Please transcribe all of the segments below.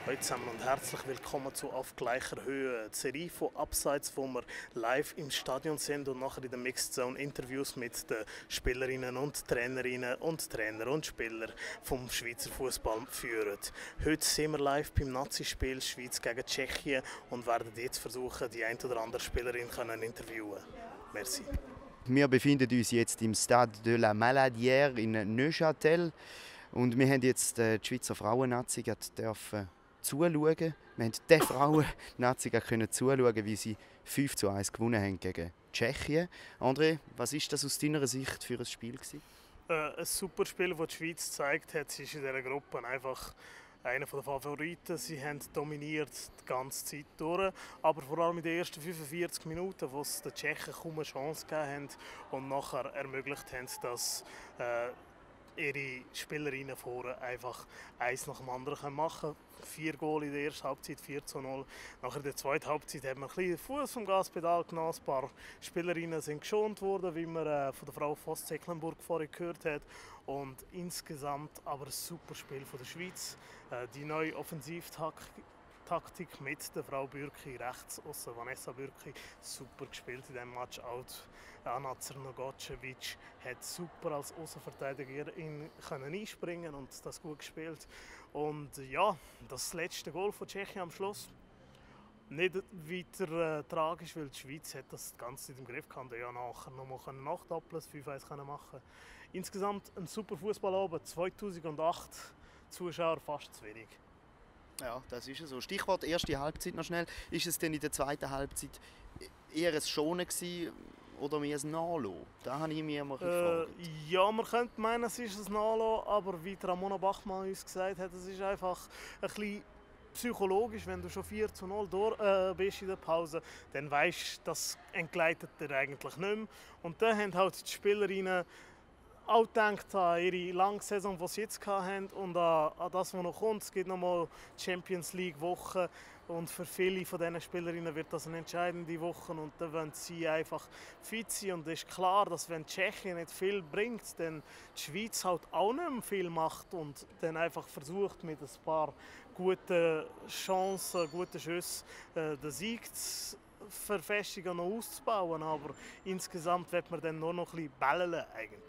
Hallo zusammen und herzlich willkommen zu «Auf gleicher Höhe», die Serie von Abseits, wo wir live im Stadion sind und nachher in der Mixed Zone Interviews mit den Spielerinnen und Trainerinnen und Trainer und Spieler vom Schweizer Fußball führen. Heute sind wir live beim Nazi-Spiel Schweiz gegen Tschechien und werden jetzt versuchen, die ein oder andere Spielerin zu interviewen. Merci. Wir befinden uns jetzt im Stade de la Maladière in Neuchâtel und wir haben jetzt die Schweizer Frauen-Nazi zuschauen. Wir haben der Frauen-Nazi zuschauen, wie sie 5:1 gewonnen haben gegen Tschechien. André, was ist das aus deiner Sicht für ein Spiel gewesen? Ein super Spiel, das die Schweiz gezeigt hat. Sie ist in dieser Gruppe einfach einer der Favoriten. Sie haben dominiert die ganze Zeit durch. Aber vor allem in den ersten 45 Minuten, wo es den Tschechen kaum eine Chance gegeben haben und nachher ermöglicht haben, dass ihre Spielerinnen vorne einfach eins nach dem anderen machen können. 4 Goal in der ersten Halbzeit, 4:0. Nachher in der zweiten Halbzeit hat man ein bisschen den Fuß vom Gaspedal genommen. Ein paar Spielerinnen sind geschont worden, wie man von der Frau Voss-Tecklenburg vorhin gehört hat. Und insgesamt aber ein super Spiel von der Schweiz. Die neue Offensivtaktik mit der Frau Bürki rechts aussen, Vanessa Bürki, super gespielt in diesem Match. Auch Anna Crnogocevic hat super als Außenverteidigerin einspringen und das gut gespielt. Und ja, das letzte Goal von Tschechien am Schluss. Nicht weiter tragisch, weil die Schweiz hat das Ganze nicht im Griff gehabt. Ja, nachher noch mal nachdoppeln, 5:1 machen. Insgesamt ein super Fußballabend, 2008 Zuschauer fast zu wenig. Ja, das ist so. Stichwort erste Halbzeit noch schnell. Ist es denn in der zweiten Halbzeit eher ein Schonen gewesen oder mehr ein Nachlassen? Da habe ich mich immer gefragt. Ja, man könnte meinen, es ist ein Nachlassen, aber wie Ramona Bachmann uns gesagt hat, es ist einfach ein bisschen psychologisch, wenn du schon 4:0 durch bist in der Pause, dann weisst du, das entgleitet dir eigentlich nicht mehr. Und dann haben halt die Spielerinnen auch gedacht an ihre lange Saison, die sie jetzt hatten und an das, was noch kommt. Es gibt noch mal Champions League Wochen und für viele von diesen Spielerinnen wird das eine entscheidende Woche und dann wollen sie einfach fit sein. Und es ist klar, dass wenn Tschechien nicht viel bringt, dann die Schweiz halt auch nicht mehr viel macht und dann einfach versucht mit ein paar guten Chancen, guten Schüssen den Sieg zu verfestigen und auszubauen. Aber insgesamt wird man dann nur noch ein bisschen bellen eigentlich.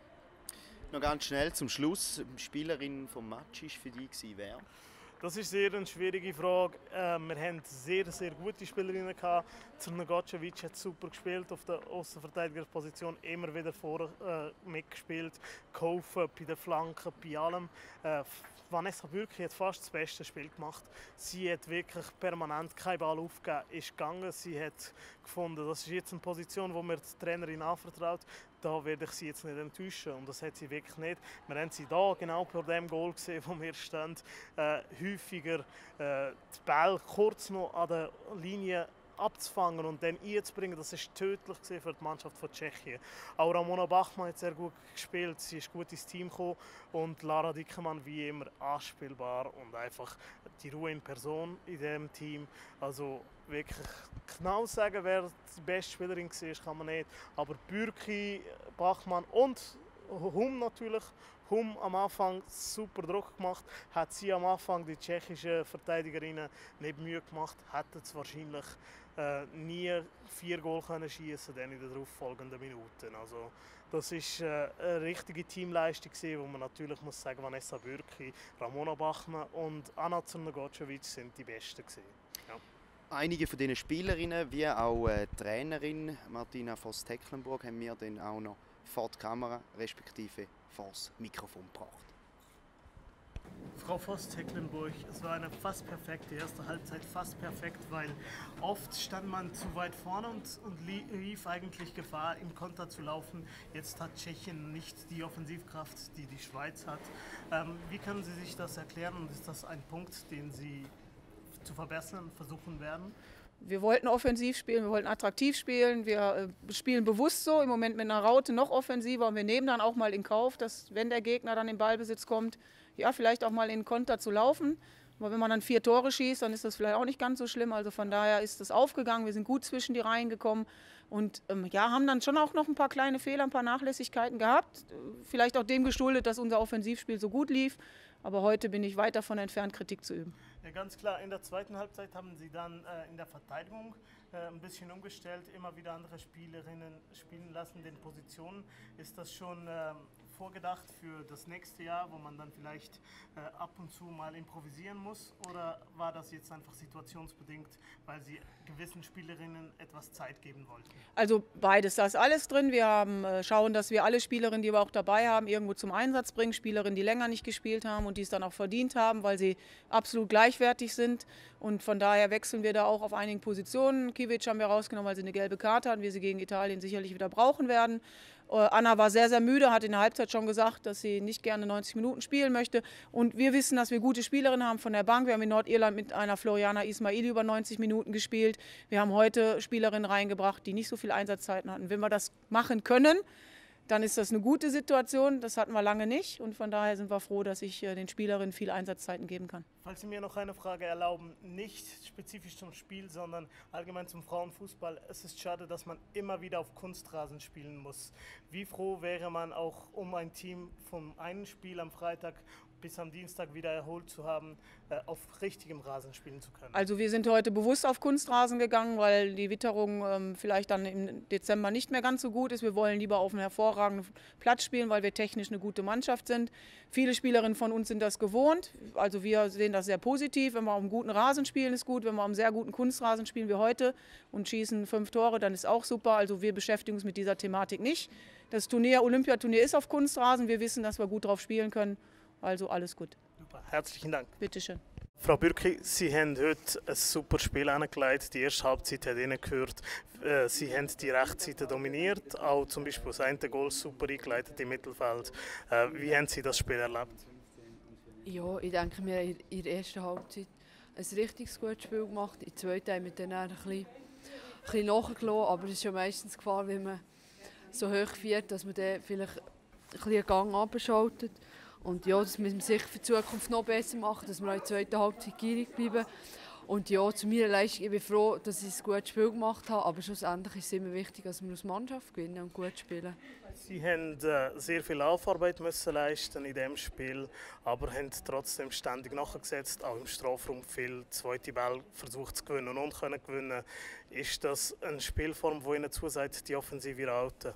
Noch ganz schnell zum Schluss. Die Spielerin des Matches war für dich wer? Das ist sehr eine schwierige Frage. Wir hatten sehr gute Spielerinnen. Crnogocevic hat super gespielt auf der Außenverteidigerposition, immer wieder vorne mitgespielt, geholfen bei den Flanken, bei allem. Vanessa Bürki hat fast das beste Spiel gemacht. Sie hat wirklich permanent keinen Ball aufgegeben, ist gegangen. Sie hat gefunden, das ist jetzt eine Position, die mir die Trainerin anvertraut. Da werde ich sie jetzt nicht enttäuschen. Und das hat sie wirklich nicht. Wir haben sie da genau vor dem Goal gesehen, wo wir stehen, häufiger die Ball kurz noch an der Linie abzufangen und dann einzubringen, das ist tödlich für die Mannschaft von Tschechien. Auch Ramona Bachmann hat sehr gut gespielt, sie ist gut ins Team gekommen und Lara Dickemann wie immer anspielbar und einfach die Ruhe in Person in diesem Team. Also wirklich genau sagen, wer die beste Spielerin war, kann man nicht. Aber Bürki, Bachmann und Hum natürlich. Hum am Anfang super Druck gemacht, hat sie am Anfang die tschechischen Verteidigerinnen nicht Mühe gemacht, hätten es wahrscheinlich nie 4 Goal können schießen in den darauffolgenden Minuten. Also das ist eine richtige Teamleistung gewesen, wo man natürlich muss sagen, Vanessa Bürki, Ramona Bachmann und Anna Crnogocevic sind die Besten gewesen. Ja. Einige von diesen Spielerinnen, wie auch die Trainerin Martina Voss-Tecklenburg, haben wir dann auch noch vor die Kamera, respektive vor das Mikrofon gebracht. Frau Voss-Tecklenburg, es war eine fast perfekte erste Halbzeit, fast perfekt, weil oft stand man zu weit vorne und lief eigentlich Gefahr, im Konter zu laufen. Jetzt hat Tschechien nicht die Offensivkraft, die die Schweiz hat. Wie können Sie sich das erklären und ist das ein Punkt, den Sie zu verbessern versuchen werden? Wir wollten offensiv spielen, wir wollten attraktiv spielen, wir spielen bewusst so, im Moment mit einer Raute noch offensiver und wir nehmen dann auch mal in Kauf, dass wenn der Gegner dann in Ballbesitz kommt, ja vielleicht auch mal in Konter zu laufen. Aber wenn man dann 4 Tore schießt, dann ist das vielleicht auch nicht ganz so schlimm. Also von daher ist das aufgegangen, wir sind gut zwischen die Reihen gekommen, Und ja, haben dann schon auch noch ein paar kleine Fehler, ein paar Nachlässigkeiten gehabt. Vielleicht auch dem geschuldet, dass unser Offensivspiel so gut lief. Aber heute bin ich weit davon entfernt, Kritik zu üben. Ja, ganz klar, in der zweiten Halbzeit haben Sie dann in der Verteidigung ein bisschen umgestellt, immer wieder andere Spielerinnen spielen lassen, den Positionen. Ist das schon vorgedacht für das nächste Jahr, wo man dann vielleicht ab und zu mal improvisieren muss? Oder war das jetzt einfach situationsbedingt, weil Sie gewissen Spielerinnen etwas Zeit geben wollten? Also beides, da ist alles drin. Wir schauen, dass wir alle Spielerinnen, die wir auch dabei haben, irgendwo zum Einsatz bringen. Spielerinnen, die länger nicht gespielt haben und die es dann auch verdient haben, weil sie absolut gleichwertig sind. Und von daher wechseln wir da auch auf einigen Positionen. Kiewicz haben wir rausgenommen, weil sie eine gelbe Karte hat, wir sie gegen Italien sicherlich wieder brauchen werden. Anna war sehr, sehr müde, hat in der Halbzeit schon gesagt, dass sie nicht gerne 90 Minuten spielen möchte. Und wir wissen, dass wir gute Spielerinnen haben von der Bank. Wir haben in Nordirland mit einer Floriana Ismaili über 90 Minuten gespielt. Wir haben heute Spielerinnen reingebracht, die nicht so viel Einsatzzeiten hatten. Wenn wir das machen können, dann ist das eine gute Situation. Das hatten wir lange nicht. Und von daher sind wir froh, dass ich den Spielerinnen viel Einsatzzeiten geben kann. Falls Sie mir noch eine Frage erlauben, nicht spezifisch zum Spiel, sondern allgemein zum Frauenfußball. Es ist schade, dass man immer wieder auf Kunstrasen spielen muss. Wie froh wäre man auch, um ein Team vom einen Spiel am Freitag bis am Dienstag wieder erholt zu haben, auf richtigem Rasen spielen zu können? Also wir sind heute bewusst auf Kunstrasen gegangen, weil die Witterung vielleicht dann im Dezember nicht mehr ganz so gut ist. Wir wollen lieber auf einem hervorragenden Platz spielen, weil wir technisch eine gute Mannschaft sind. Viele Spielerinnen von uns sind das gewohnt. Also wir sehen das sehr positiv. Wenn wir auf einem guten Rasen spielen, ist gut. Wenn wir auf einem sehr guten Kunstrasen spielen wie heute und schießen 5 Tore, dann ist auch super. Also wir beschäftigen uns mit dieser Thematik nicht. Das Olympiaturnier ist auf Kunstrasen. Wir wissen, dass wir gut drauf spielen können. Also alles gut. Super, herzlichen Dank. Bitte schön. Frau Bürki, Sie haben heute ein super Spiel angelegt. Die erste Halbzeit hat Ihnen gehört. Sie haben die Rechtsseite dominiert, auch zum Beispiel das eine Goal super eingeleitet im Mittelfeld. Wie haben Sie das Spiel erlebt? Ja, ich denke, wir haben in der ersten Halbzeit ein richtig gutes Spiel gemacht. In der zweiten haben wir dann ein bisschen nachgelassen, aber es ist ja meistens Gefahr, wenn man so hoch fährt, dass man dann vielleicht ein bisschen einen Gang abschaltet. Und ja, das müssen wir sicher für die Zukunft noch besser machen, dass wir auch in der zweiten Halbzeit gierig bleiben. Und ja, zu meiner Leistung, ich bin froh, dass ich ein gutes Spiel gemacht habe, aber schlussendlich ist es immer wichtig, dass wir als Mannschaft gewinnen und gut spielen. Sie haben sehr viel Laufarbeit müssen leisten in diesem Spiel, aber haben trotzdem ständig nachgesetzt, auch im Strafraum viel zweite Ball versucht zu gewinnen und können gewinnen. Ist das eine Spielform, die Ihnen zusagt, die Offensive Raute?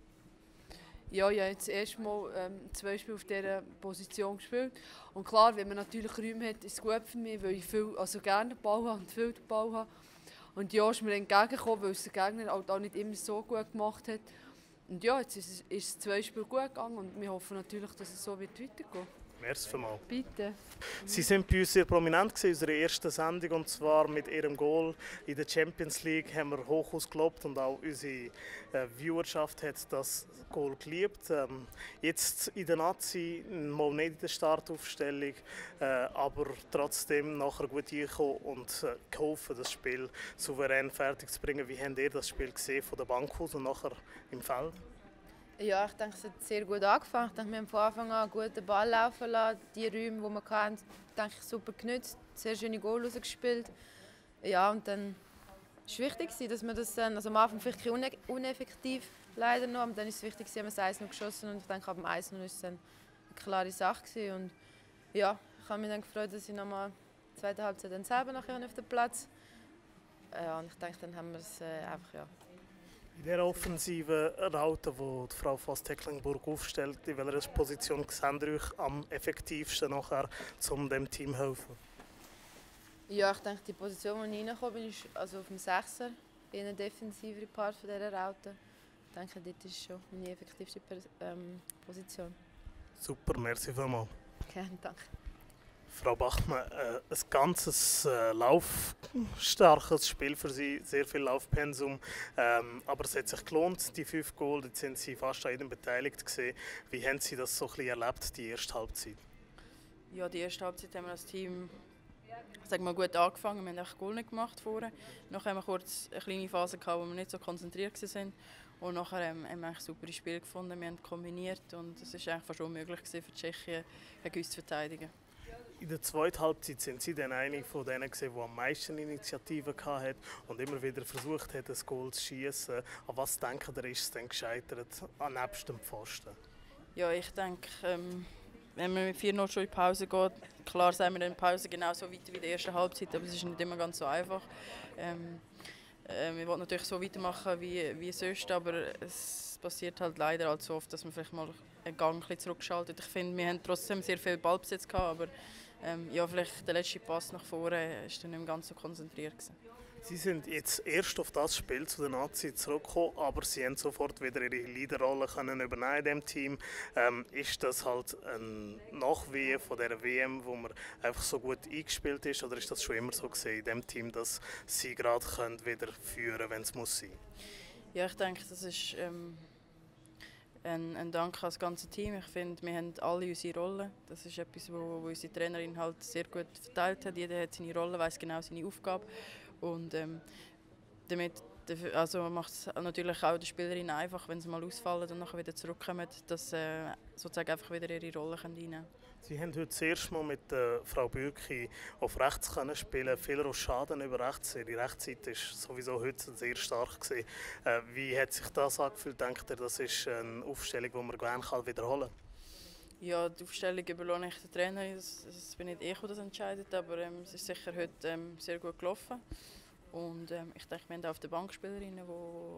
Ja, ich habe jetzt erst mal 2 Spiele auf dieser Position gespielt. Und klar, wenn man natürlich Räume hat, ist es gut für mich, weil ich gerne den Ball habe und viel den Ball habe. Und ja, ist mir entgegengekommen, weil es der Gegner auch nicht immer so gut gemacht hat. Und ja, jetzt ist es 2 Spiele gut gegangen und wir hoffen natürlich, dass es so weitergehen wird. Merci vielmals. Bitte. Sie sind bei uns sehr prominent in unserer ersten Sendung, und zwar mit Ihrem Goal in der Champions League haben wir hoch ausgelobt und auch unsere Viewerschaft hat das Goal geliebt. Jetzt in der Nazi mal nicht in der Startaufstellung, aber trotzdem nachher gut eingekommen und geholfen, das Spiel souverän fertig zu bringen. Wie habt ihr das Spiel gesehen von der Bank aus und nachher im Feld? Ja, ich denke, es hat sehr gut angefangen. Ich denke, wir haben von Anfang an einen guten Ball laufen lassen. Die Räume, die wir hatten, denke ich, super genutzt. Sehr schöne Goal rausgespielt. Ja, und dann war es wichtig, dass wir das dann, also am Anfang vielleicht ein bisschen uneffektiv leider noch, aber dann ist es wichtig, dass wir das 1 noch geschossen und ich denke, ab dem 1 noch ist es dann eine klare Sache gewesen. Und ja, ich habe mich dann gefreut, dass ich nochmal die zweite Halbzeit dann selber nachher auf den Platz. Ja, und ich denke, dann haben wir es einfach, ja. In der offensiven Raute, die Frau Voss-Tecklenburg aufstellt, in welcher Position sehen Sie euch am effektivsten nachher, um dem Team zu helfen? Ja, ich denke, die Position, wo ich reingekommen bin, ist also auf dem 6er, eher ein defensiver Part von dieser Raute. Ich denke, dort ist schon meine effektivste Position. Super, merci vielmals. Gerne, danke. Frau Bachmann, ein ganzes laufstarkes Spiel für Sie, sehr viel Laufpensum, aber es hat sich gelohnt, die 5 Goal, jetzt sind Sie fast an jedem beteiligt gewesen. Wie haben Sie das so ein bisschen erlebt, die erste Halbzeit? Ja, die erste Halbzeit haben wir als Team gut angefangen, wir haben echt Goal nicht gemacht vorher. Nachher haben wir kurz eine kleine Phase gehabt, wo wir nicht so konzentriert waren. Und nachher haben wir ein super Spiel gefunden, wir haben kombiniert und es war eigentlich fast unmöglich für die Tschechien gegen uns zu verteidigen. In der zweiten Halbzeit sind Sie dann eine von denen gewesen, die am meisten Initiativen hatte und immer wieder versucht hat, ein Goal zu schießen. An was denken Sie, ist es denn gescheitert, nebst dem Pfosten? Ja, ich denke, wenn man mit 4-0 schon in die Pause geht, klar sind wir in der Pause genauso weiter wie in der ersten Halbzeit, aber es ist nicht immer ganz so einfach. Wir wollen natürlich so weitermachen wie sonst, aber es passiert halt leider halt so oft, dass man vielleicht mal einen Gang ein bisschen zurückschaltet. Ich finde, wir haben trotzdem sehr viel Ballbesitz gehabt, aber ja, vielleicht der letzte Pass nach vorne war dann nicht mehr ganz so konzentriert gewesen. Sie sind jetzt erst auf das Spiel zu den Nazis zurückgekommen, aber Sie haben sofort wieder Ihre Leaderrolle können übernehmen in diesem Team. Ist das halt ein Nachwehen von dieser WM, wo man einfach so gut eingespielt ist, oder ist das schon immer so gewesen in diesem Team, dass Sie gerade wieder führen können, wenn es muss sein? Ja, ich denke, das ist ein Dank an das ganze Team. Ich finde, wir haben alle unsere Rollen. Das ist etwas, wo unsere Trainerin halt sehr gut verteilt hat. Jeder hat seine Rolle, weiss genau seine Aufgabe. Und damit macht es natürlich auch den Spielerinnen einfach, wenn sie mal ausfallen und nachher wieder zurückkommen, dass sie sozusagen einfach wieder ihre Rolle einnehmen können. Sie haben heute das erste Mal mit Frau Bürki auf rechts können spielen, viel Rochaden über rechts. Ihre Rechtsseite war sowieso heute sehr stark gewesen. Wie hat sich das angefühlt? Denkt ihr, das ist eine Aufstellung, die man gerne wiederholen kann? Ja, die Aufstellung überlasse ich den Trainer. Es bin nicht ich, der das entscheidet, aber es ist sicher heute sehr gut gelaufen. Und ich denke, wir haben auch auf der Bank Spielerinnen,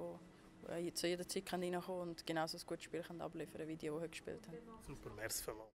die zu jeder Zeit reinkommen können und genauso ein gutes Spiel abliefern können wie die heute gespielt haben. Super, merci vielmals.